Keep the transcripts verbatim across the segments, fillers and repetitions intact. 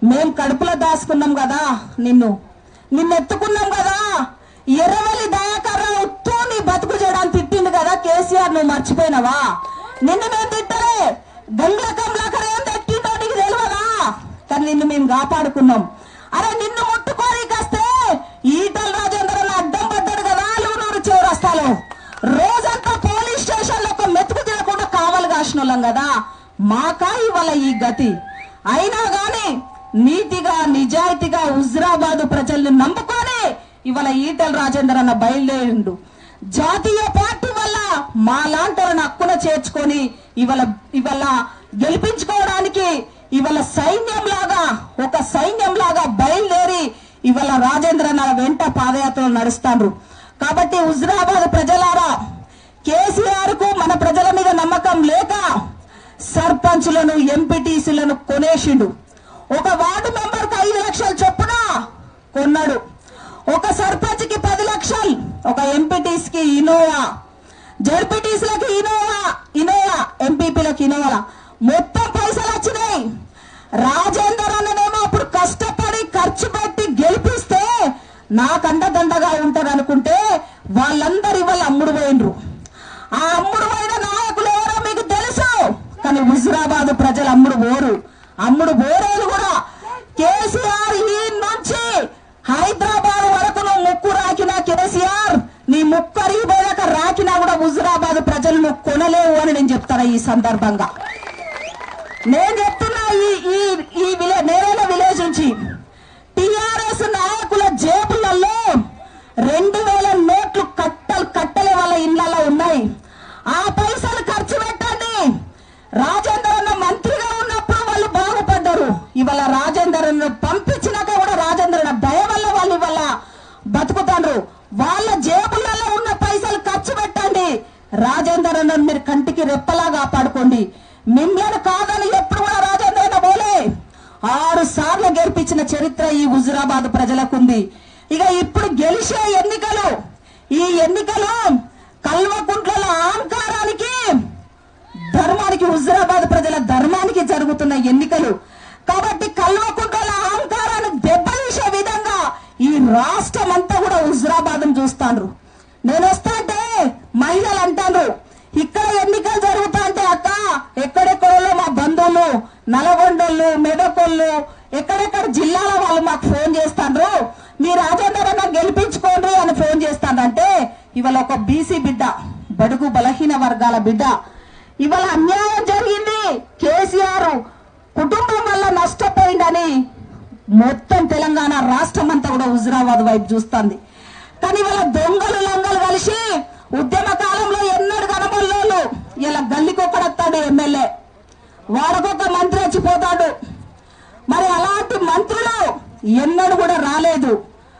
మేం కడుపులో దాచుకున్నాం కదా, నిన్ను నిన్ను ఎత్తుకున్నాం కదా. ఎర్రవల్లి దయాకర్ రావు నీ బతుకు చేయడానికి తిట్టింది కదా కేసీఆర్, నువ్వు మర్చిపోయినావా? నిన్ను మేము తిట్టలే, గంగ్ల కమలాకర్ ఏం తిట్టిండో నీకు తెలియదా? కానీ నిన్ను మేము కాపాడుకున్నాం. అరే నిన్ను ముట్టుకోనికొస్తే ఈటల రాజేందర్ అడ్డం పడ్డాడు కదా లూనూరు చౌరస్తాలో. రోజంతా పోలీస్ స్టేషన్ లో ఒక మెతుకు తినకుండా కావాలి కాసిన వాళ్ళం కదా. మాకా ఇవాళ ఈ గతి. అయినా గాని నీతిగా నిజాయితీగా హుజరాబాద్ ప్రజల్ని నమ్ముకొని ఇవాళ ఈటల రాజేందర్ అన్న బయలుదేరిండు. జాతీయ పార్టీ వల్ల మా లాంటి హక్కున చేర్చుకొని ఇవాళ ఇవాళ గెలిపించుకోవడానికి ఇవాళ సైన్యం లాగా ఒక సైన్యం లాగా బయలుదేరి ఇవాళ రాజేంద్ర అన్న వెంట పాదయాత్రలు నడుస్తాండ్రు. కాబట్టి హుజరాబాద్ ప్రజలారా, కేసీఆర్ కు మన ప్రజల మీద నమ్మకం లేక సర్పంచులను ఎంపీటీసీలను కొనేసిండు. ఒక వార్డు మెంబర్ కు ఐదు లక్షలు చొప్పున కొన్నాడు. ఒక సర్పంచ్ కి పది లక్షలు, ఒక ఎంపీటీస్ కి ఇనోవా, జడ్పీటీసీలకు ఇనోవా ఇనోవా ఎంపీపీలకు ఇనోవా, మొత్తం పైసలు వచ్చినాయి. రాజేందర్ అన్ననేమో అప్పుడు కష్టపడి ఖర్చు పెట్టి గెలిపిస్తే నాకు అండదండగా ఉంటారు అనుకుంటే వాళ్ళందరూ ఇవాళ అమ్ముడు పోయినరు. ఆ అమ్ముడు పోయిన నాయకులు ఎవరో మీకు తెలుసు. కానీ హుజరాబాద్ ప్రజలు అమ్ముడు పోరు. అమ్ముడు పోరేది కూడా కేసీఆర్ ఈ నుంచి హైదరాబాద్ వరకు నువ్వు ముక్కు రాకినా కేసీఆర్ నీ ముక్కు అరిగిపోయాక రాకినా కూడా హుజరాబాద్ ప్రజలు నువ్వు కొనలేవు అని నేను చెప్తాను. ఈ సందర్భంగా నేను చెప్తున్నా, ఈ ఈ విలేజ్ నేరేల విలేజ్ నుంచి టిఆర్ఎస్ నాయకుల జేబులలో రెండు వేల నోట్లు కట్టలు కట్టలే వాళ్ళ ఇళ్లలో ఉన్నాయి. ఆ పైసలు ఖర్చు పెట్టండి. రాజేందర్ అన్న మంత్రిగా ఉన్నప్పుడు వాళ్ళు బాగుపడ్డారు. ఇవాళ రాజేందర్ అన్న పంపించినాక కూడా రాజేందర్ అన్న దయ వల్ల వాళ్ళు ఇవాళ బతుకుతాండ్రు. వాళ్ళ జేబులలో ఉన్న పైసలు ఖర్చు పెట్టండి. రాజేందర్ అన్న మీరు కంటికి రెప్పలా కాపాడుకోండి. మిమ్మల్ని కాదని ఎప్పుడు కూడా రాజేందర్ అన్న పోలే. ఆరు సార్లు గెలిపించిన చరిత్ర ఈ హుజరాబాద్ ప్రజలకు ఉంది. ఇక ఇప్పుడు గెలిచే ఎన్నికలు, ఈ ఎన్నికలు కల్వకుంట్ల అహంకారానికి ధర్మానికి, హుజరాబాద్ ప్రజల ధర్మానికి జరుగుతున్న ఎన్నికలు. కాబట్టి కల్వకుంట్ల అహంకారాన్ని దెబ్బతీసే విధంగా ఈ రాష్ట్రం అంతా కూడా హుజరాబాద్ చూస్తాండ్రు. నేను వస్తా అంటే మహిళలు అంటారు ఇక్కడ ఎన్నికలు జరుగుతా అంటే అక్క ఎక్కడెక్కడో మా బంధువులు నల్గొండోళ్ళు మెదకోళ్ళు ఎక్కడెక్కడ జిల్లాల వాళ్ళు మాకు ఫోన్ చేస్తాండ్రు, మీ రాజేందర్ అన్న గెలిపించుకోండి అని ఫోన్ చేస్తానంటే ఇవాళ ఒక బీసీ బిడ్డ, బడుగు బలహీన వర్గాల బిడ్డ, ఇవాళ అన్యాయం జరిగింది, కేసీఆర్ కుటుంబం వల్ల నష్టపోయిందని మొత్తం తెలంగాణ రాష్ట్రం అంతా కూడా హుజరాబాద్ వైపు చూస్తుంది. కానీ ఇవాళ దొంగలు లంగలు కలిసి ఉద్యమ కాలంలో ఎన్నడు కనబడలేదు. ఇలా గల్లికొక్కడొస్తాడు ఎమ్మెల్యే, వాడకొక మంత్రి వచ్చిపోతాడు. మరి అలాంటి మంత్రులు ఎన్నడు కూడా రాలేదు.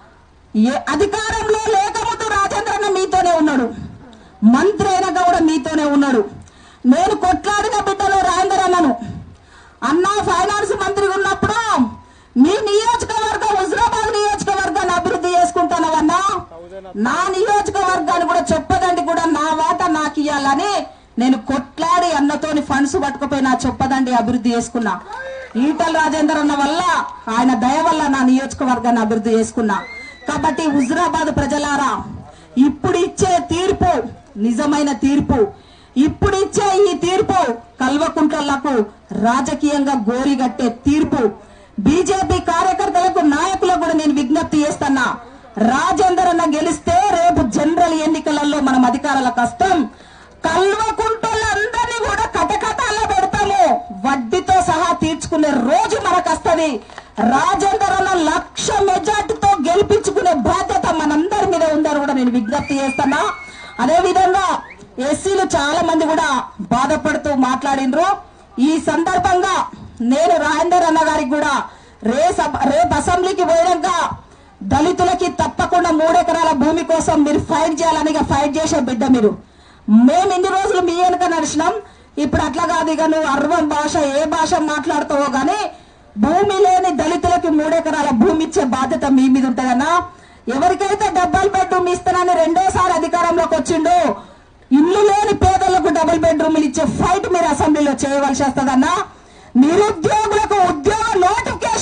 అధికారంలో లేకముందు రాజేంద్ర అన్న మీతోనే ఉన్నాడు, మంత్రి అయినాక కూడా మీతోనే ఉన్నాడు. నేను కొట్లాడిన బిడ్డలో రాజేందర్ అన్నను అన్నా ఫైనాన్స్ మంత్రి ఉన్నప్పుడు మీ నియోజకవర్గం హుజరాబాద్ నియోజకవర్గాన్ని అభివృద్ధి చేసుకుంటానవన్నా, నా నియోజకవర్గాన్ని కూడా చెప్పదండి కూడా నా వాటా నాకు ఇవ్వాలని నేను కొట్లాడి అన్నతోని ఫండ్స్ పట్టుకుపోయి నా చెప్పదండి అభివృద్ధి చేసుకున్నా. ఈటల రాజేందర్ అన్న వల్ల, ఆయన దయ వల్ల నా నియోజకవర్గాన్ని అభివృద్ధి చేసుకున్నా. కాబట్టి హుజరాబాద్ ప్రజలారా, ఇప్పుడు ఇచ్చే తీర్పు నిజమైన తీర్పు. ఇప్పుడు ఇచ్చే ఈ తీర్పు కల్వకుంట్లకు రాజకీయంగా గోరిగట్టే తీర్పు. బీజేపీ కార్యకర్తలకు నాయకులకు కూడా నేను విజ్ఞప్తి చేస్తున్నా, రాజేందర్ అన్న గెలిస్తే రేపు జనరల్ ఎన్నికలలో మనం అధికారాల కష్టం. కల్వకుంట్లందరినీ కూడా కటకటాల్లో పెడతాము, వడ్డీతో సహా తీర్చుకునే రోజు మనకు వస్తుంది. రాజేందర్ అన్న లక్ష మెజార్టీతో గెలిపించుకునే బాధ్యత మనందరి మీద ఉందని కూడా నేను విజ్ఞప్తి చేస్తున్నా. అదే విధంగా ఎస్సీలు చాలా మంది కూడా బాధపడుతూ మాట్లాడినరు. ఈ సందర్భంగా నేను రాజేందర్ అన్న గారికి కూడా రే రేపు అసెంబ్లీకి పోయాక దళితులకి తప్పకుండా మూడెకరాల భూమి కోసం మీరు ఫైట్ చేయాలని ఫైట్ చేసే బిడ్డ మీరు. మేము ఇన్ని రోజులు మీ వెనుక నడిచినాం, ఇప్పుడు అట్లా కాదు. ఇక నువ్వు అర్వం భాష ఏ భాష మాట్లాడుతావో గానీ భూమి లేని దళితులకి మూడెకరాల భూమి ఇచ్చే బాధ్యత మీ మీద ఉంటుందన్నా. ఎవరికైతే డబల్ బెడ్రూమ్ ఇస్తానని రెండోసారి అధికారంలోకి వచ్చిండో ఇల్లు లేని పేదలకు డబుల్ బెడ్రూమ్లు ఇచ్చే ఫైట్ మీరు అసెంబ్లీలో చేయవలసి వస్తుందన్నా. నిరుద్యోగులకు ఉద్యోగ నోటిఫికేషన్ ఇప్పించి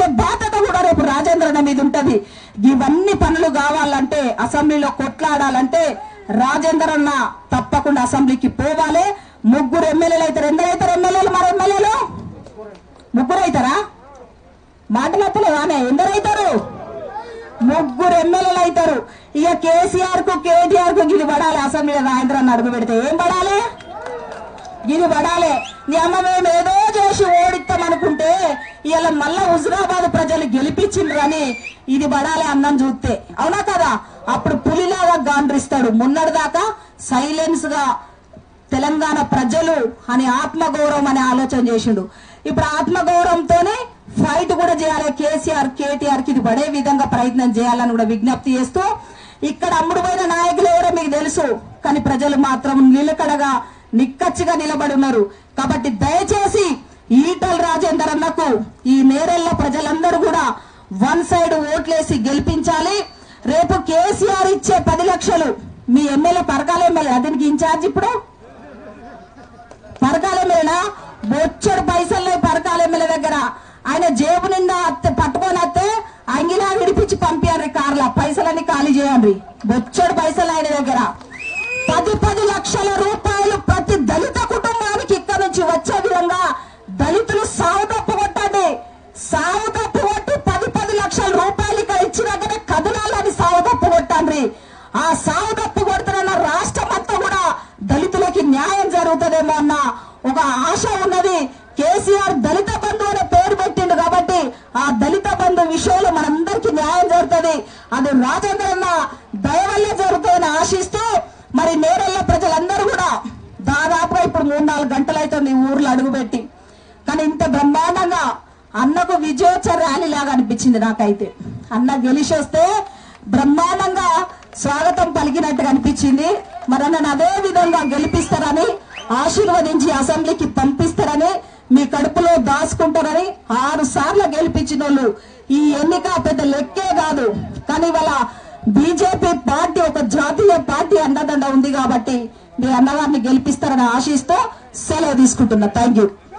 ఇచ్చే బాధ్యత కూడా రేపు రాజేంద్రన్న మీద ఉంటది. ఇవన్నీ పనులు కావాలంటే, అసెంబ్లీలో కొట్లాడాలంటే రాజేంద్రన్న తప్పకుండా అసెంబ్లీకి పోవాలి. ముగ్గురు ఎమ్మెల్యేలు అవుతారు. ఎందరైతారు ఎమ్మెల్యేలు? మరి ఎమ్మెల్యేలు ముగ్గురు అవుతారా? మాటలత్తలేవానే? ఎందరైతారు? ముగ్గురు ఎమ్మెల్యేలు అవుతారు. ఇక కేసీఆర్ కు కేటీఆర్ కు గిది పడాలి. అసెంబ్లీలో రాజేంద్రన్న అడుగు పెడితే ఏం పడాలి? గిది పడాలి. నీ అమ్మ మేము ఏదో చేసి ఓడిస్తాం అనుకుంటే ఇలా మళ్ళా హుజురాబాద్ ప్రజలు గెలిపించిండ్రు అని ఇది పడాలి అన్నం చూస్తే. అవునా కదా? అప్పుడు పులిలాగా గాండ్రిస్తాడు. మొన్నటి దాకా సైలెన్స్ గా తెలంగాణ ప్రజలు అని ఆత్మగౌరవం అనే ఆలోచన చేసిండు. ఇప్పుడు ఆత్మగౌరవంతోనే ఫైట్ కూడా చేయాలి. కేసీఆర్ కేటీఆర్ కి ఇది పడే విధంగా ప్రయత్నం చేయాలని కూడా విజ్ఞప్తి చేస్తూ, ఇక్కడ అమ్ముడుపోయిన నాయకులు ఎవరో మీకు తెలుసు, కానీ ప్రజలు మాత్రం నిలకడగా నిక్కచ్చిగా నిలబడి ఉన్నారు. కాబట్టి దయచేసి ఈటల రాజేందర్ అన్నకు ఈ నేరెళ్ల ప్రజలందరూ కూడా వన్ సైడ్ ఓట్లేసి గెలిపించాలి. రేపు కేసీఆర్ ఇచ్చే పది లక్షలు మీ ఎమ్మెల్యే పరకాల ఎమ్మెల్యే దీనికి ఇన్ఛార్జ్, ఇప్పుడు పరకాల ఎమ్మెల్యేనా? బొచ్చడు పైసలు పరకాల ఎమ్మెల్యే దగ్గర. ఆయన జేబు నిండా పట్టుకొని వస్తే అంగిలా విడిపించి పంపించారు కార్ల, పైసలన్నీ ఖాళీ చేయండి. బొచ్చడు పైసలు ఆయన దగ్గర. పది పది లక్షల రూపాయలు ప్రతి దళిత కుటుంబానికి ఇక్కడ నుంచి వచ్చే విధంగా దళితులు సాగు తప్పు కొట్టండి. సాగు తప్పు కొట్టి పది పది లక్షల రూపాయలు ఇక్కడ ఇచ్చినాకనే కదలాలని సాగు తప్పు కొట్టండి. ఆ సాగు తప్పు కొడుతున్న రాష్ట్రం అంతా కూడా దళితులకి న్యాయం జరుగుతుందేమో అన్న ఒక ఆశ ఉన్నది. కేసీఆర్ దళిత బంధు అనే పేరు పెట్టిండు కాబట్టి ఆ దళిత బంధు విషయంలో మనందరికీ న్యాయం జరుగుతుంది. అది రాజేంద్రన్న దయ వల్లే జరుగుతుందని ఆశిస్తూ, మరి నేరెళ్ల ప్రజలందరూ కూడా దాదాపుగా ఇప్పుడు మూడు నాలుగు గంటలు అవుతుంది ఊర్లో అడుగుపెట్టి, కానీ ఇంత బ్రహ్మాండంగా అన్నకు విజయోత్సవ ర్యాలీ లాగా అనిపించింది నాకైతే. అన్న గెలిచి వస్తే బ్రహ్మాండంగా స్వాగతం పలికినట్టుగా అనిపించింది. మరి అన్నను అదే విధంగా గెలిపిస్తారని, ఆశీర్వదించి అసెంబ్లీకి పంపిస్తారని, మీ కడుపులో దాచుకుంటారని, ఆరు సార్లు గెలిపించిన వాళ్ళు ఈ ఎన్నిక పెద్ద లెక్కే కాదు. కానీ ఇవాళ బీజేపీ పార్టీ ఒక జాతీయ పార్టీ అండదండ ఉంది కాబట్టి మీ అన్నగారిని గెలిపిస్తారని ఆశిస్తూ సెలవు తీసుకుంటున్నా. Thank you.